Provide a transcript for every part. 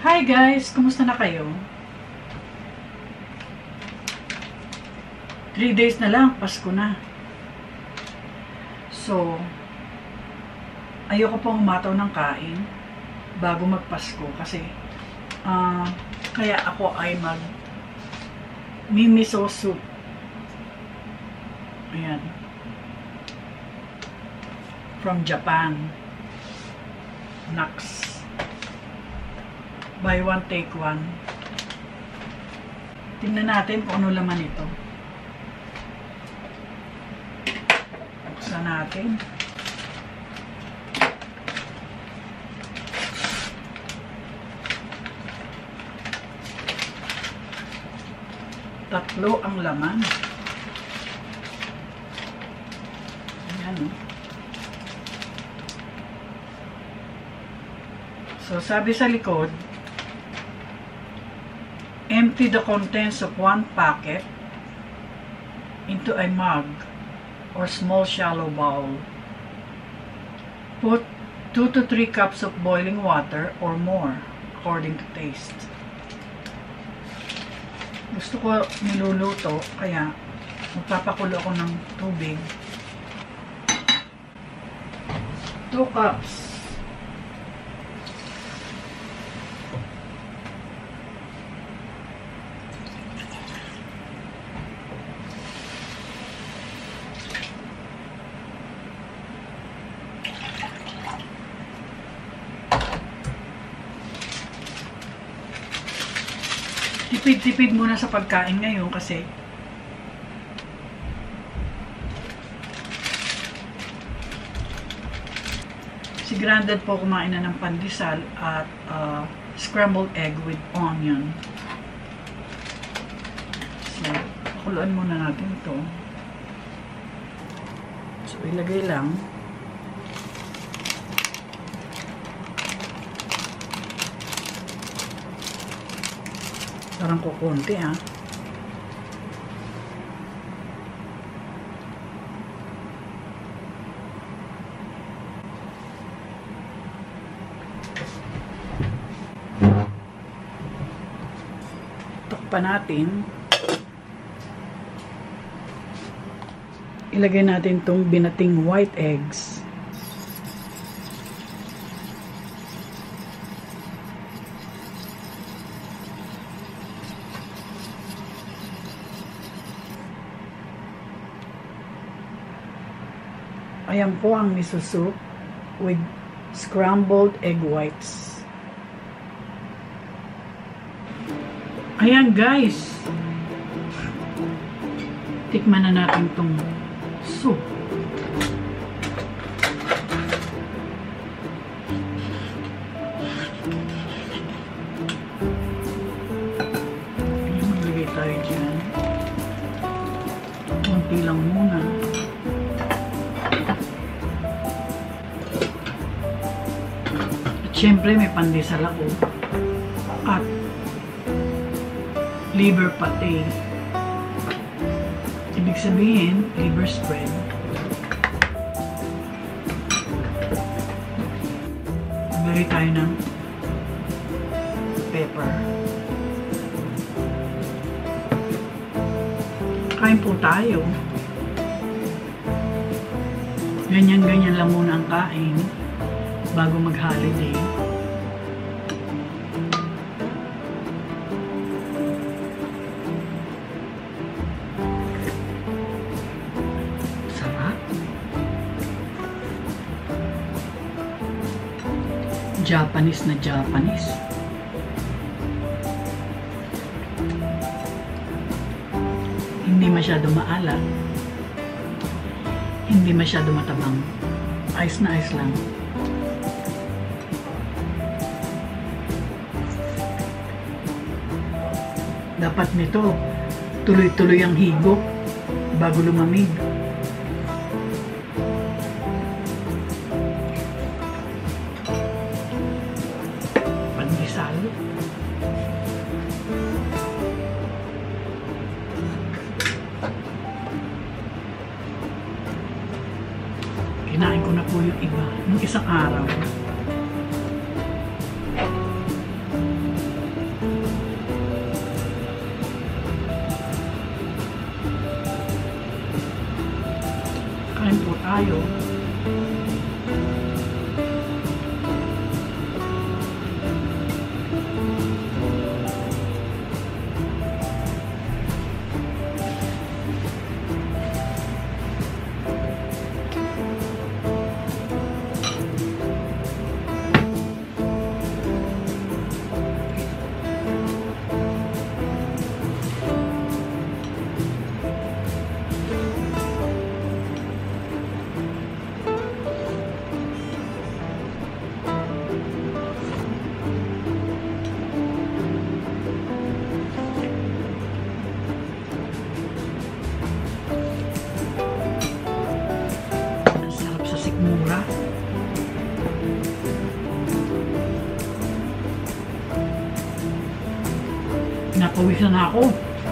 Hi guys! Kumusta na kayo? 3 days na lang, Pasko na. So, ayoko pong humataw ng kain bago magpasko kasi kaya ako ay miso soup. Ayan. From Japan. Naks. Buy one, take one. Tingnan natin kung ano laman ito. Buksan natin. Tatlo ang laman. Ayan. So, sabi sa likod, empty the contents of 1 packet into a mug or small shallow bowl. Put 2 to 3 cups of boiling water or more according to taste. Gusto ko niluluto kaya magpapakulo ako ng tubig. 2 cups. Tipid-tipid muna sa pagkain ngayon kasi si Grandad po kumain na ng pandesal at scrambled egg with onion. So, pakuluan muna natin ito. So, ilagay lang. Parang kukunti ha. Takpan natin. Ilagay natin itong binating white eggs. Ayan po ang miso soup with scrambled egg whites. Ayan guys. Tikman na natin itong soup. Maglagay tayo dyan. Kunti lang muna. Siyempre, may pandesal ako at liver pate. Ibig sabihin, liver spread. Maglagay tayo ng pepper. Kain po tayo. Ganyan-ganyan lang muna ang kain bago mag-holiday. Sarap. Japanese na Japanese. Hindi masyado maalat. Hindi masyado matabang. Ice na ice lang. Dapat nito, tuloy-tuloy ang higop bago lumamig. Pandesal. Kinain ko na po yung iba, nung isang araw. tayo. Mura. Napawisan na ako.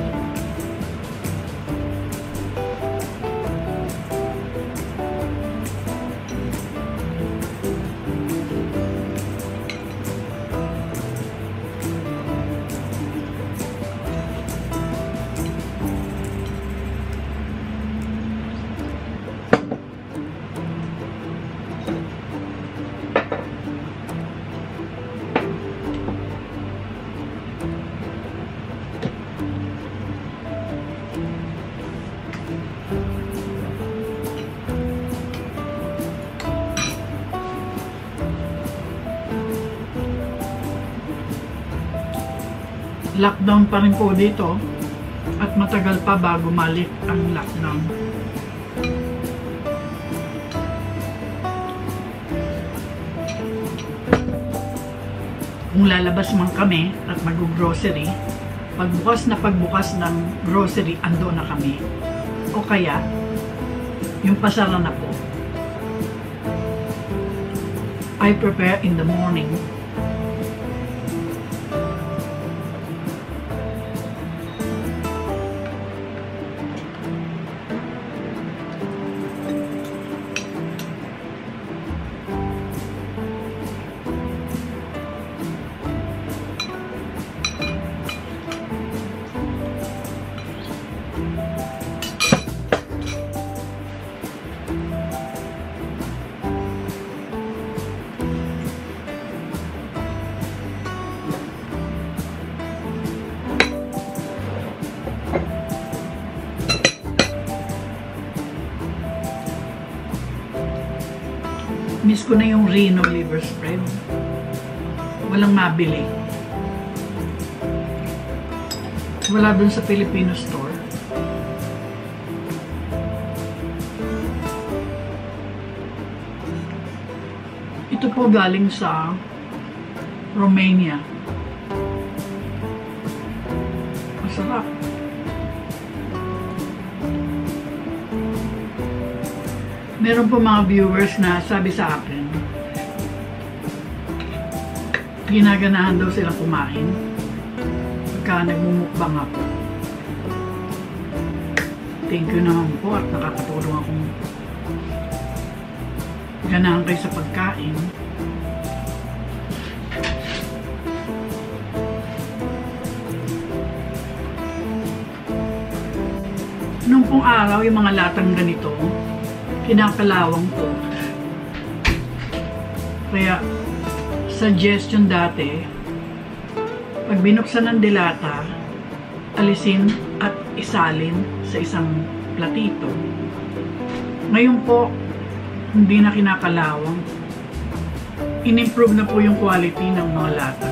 Lockdown pa rin po dito at matagal pa bago malik ang lockdown. Kung lalabas man kami at mag-grocery, pagbukas ng grocery, ando na kami. O kaya, yung pasara na po. I prepare in the morning. Miss ko na yung Reno liver spread. Walang mabili. Wala dun sa Filipino store. Ito po galing sa Romania. Masarap. Meron po mga viewers na sabi sa akin, ginaganahan daw sila kumain pagka nagmumukbang ako. Thank you naman po at nakakatulong akong ganahan kayo sa pagkain. Nung pong araw, yung mga latang ganito, kinakalawang ko. Kaya, suggestion dati, pag binuksan ng dilata, alisin at isalin sa isang platito. Ngayon po, hindi na kinakalawang. In-improve na po yung quality ng mga lata.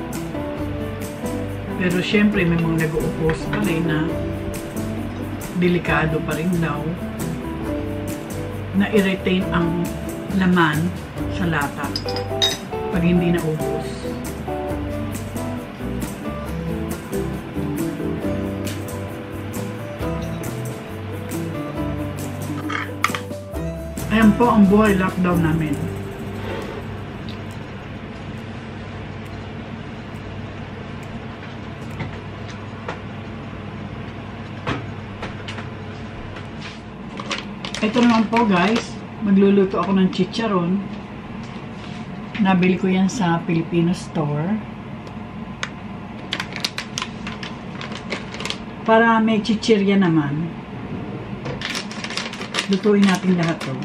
Pero syempre, may mga nag-uupos pa rin na delikado pa rin daw na i-retain ang laman sa lata pag hindi naubos. Ayan po ang buhay lockdown namin. Ito naman po guys, magluluto ako ng chicharon. Nabili ko yan sa Filipino store. Para may chichirya naman. Lutuin natin lahat to.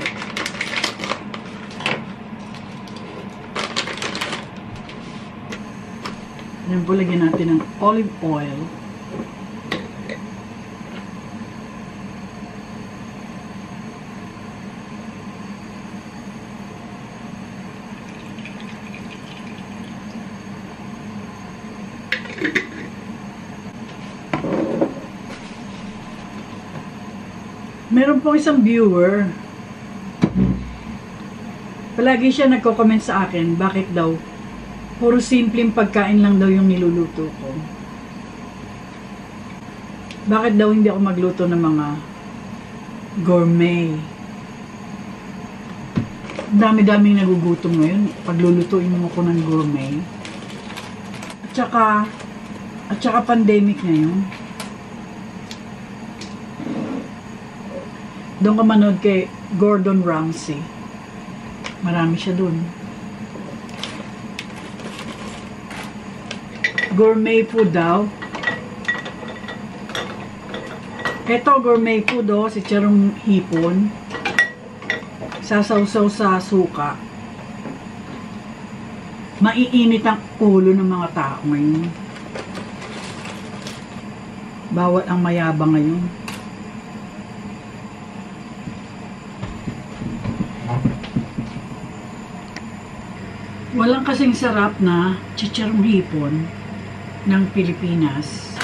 Yan po, lagyan natin ng olive oil. Meron pong isang viewer, palagi siya nagko-comment sa akin, bakit daw puro simpleng pagkain lang daw yung niluluto ko. Bakit daw hindi ako magluto ng mga gourmet? Dami-daming nagugutom ngayon paglulutuin mo ko ng gourmet. At saka pandemic ngayon. Doon ka manood kay Gordon Ramsay. Marami siya doon. Gourmet food daw. Ito, gourmet food oh, si Charong Hipon. Sasawsaw sa suka. Maiinit ang ulo ng mga tao ngayon. Bawat ang mayabang ngayon. Walang kasing sarap na chicharong hipon ng Pilipinas.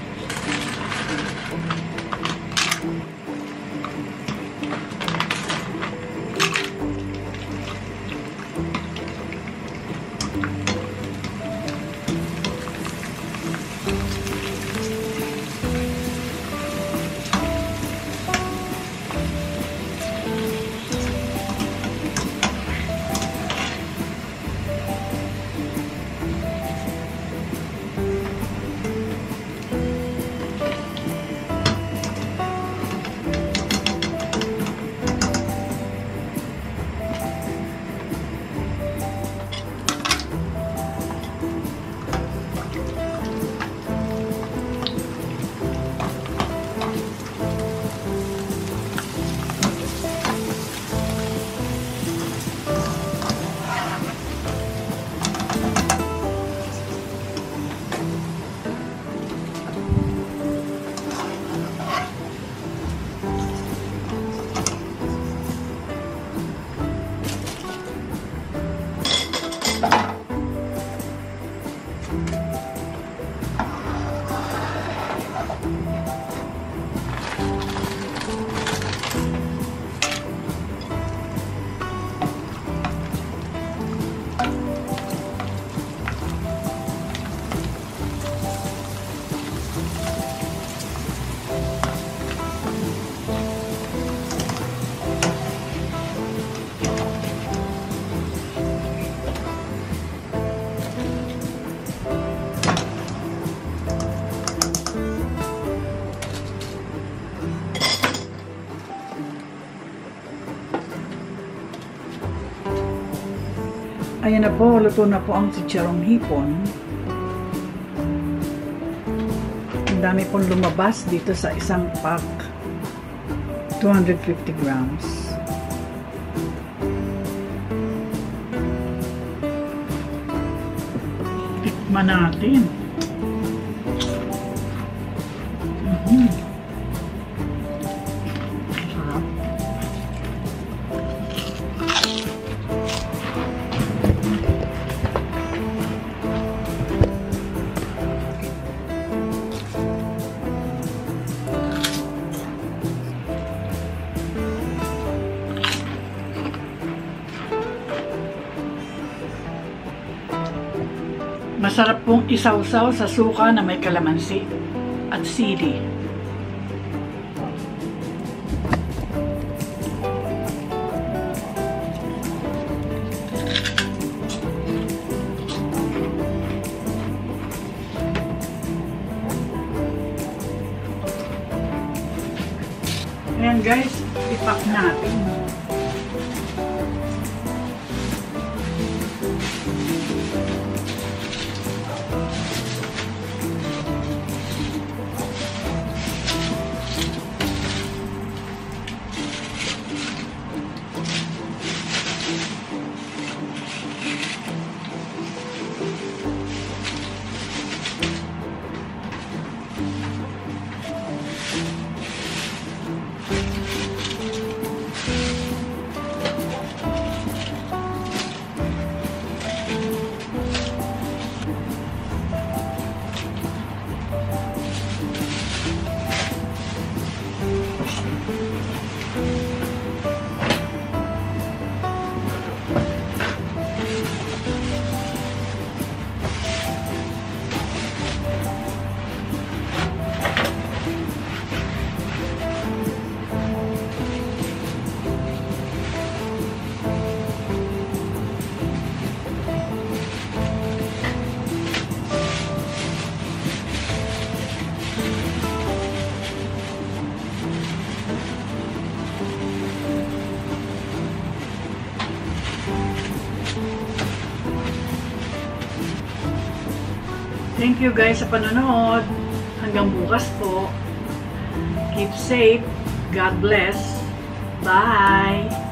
Ayan na po, luto na po ang chicharong hipon. Ang dami pong lumabas dito sa isang pack. 250 grams. Tikman natin. Masarap pong isawsaw sa suka na may kalamansi at sili. Ayan guys, ipak natin. Thank you guys sa panonood. Hanggang bukas po. Keep safe. God bless. Bye!